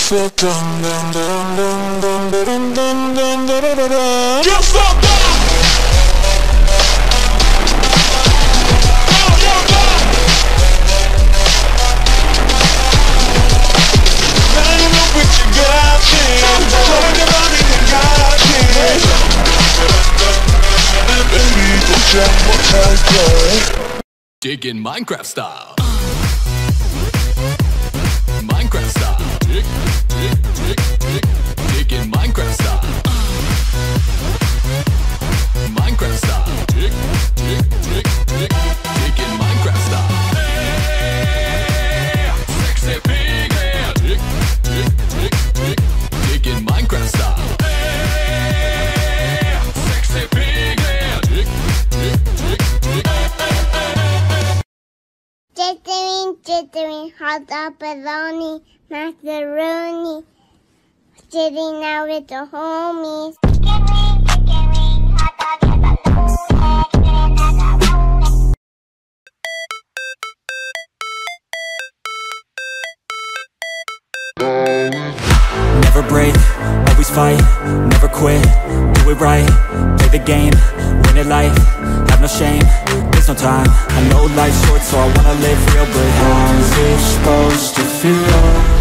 so dum dum dum dum dum dum dum dum dum dum. Get fucked up. Now you know what you got, man. Talk about it, you got it. Baby, go check what I got. Digging Minecraft style. Minecraft style. Dig, dig, dig, dig. Digging Minecraft style. Minecraft style. Dig, dig, dig, dig. Digging Minecraft style. Hey, sexy pig hair. Dig, dig, dig, dig. Digging Minecraft style. Hey, sexy pig hair. Dig, dig, dig, dig. Jittering, hot dog, bologna, macaroni, sitting out with the homies. Never break, always fight, never quit, do it right, play the game, win it life, have no shame, there's no time, I know life's short so I wanna live real, but how's it supposed to feel?